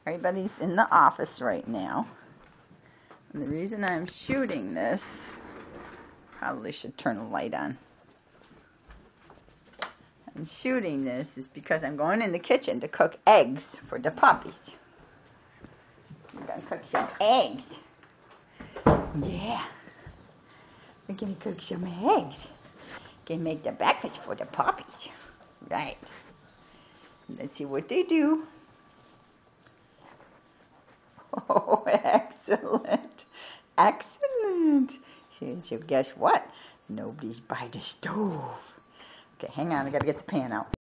Everybody's in the office right now. And the reason I'm shooting this, probably should turn the light on. I'm shooting this is because I'm going in the kitchen to cook eggs for the puppies. I'm going to cook some eggs. Yeah. We're going to cook some eggs. Can make the breakfast for the puppies. Right. Let's see what they do. Oh, excellent. Excellent. So guess what? Nobody's by the stove. Okay, hang on. I got to get the pan out.